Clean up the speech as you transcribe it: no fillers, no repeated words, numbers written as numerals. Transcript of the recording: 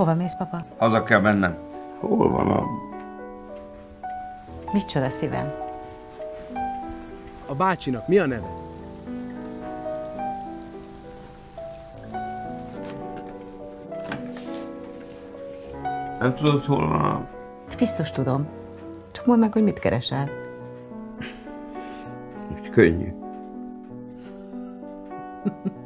Hova mész, papa? Haza kell mennem. Hol van a... Micsoda, szívem? A bácsinak mi a neve? Nem tudod, hol van a... Biztos tudom. Csak mondd meg, hogy mit keresel. Könnyű.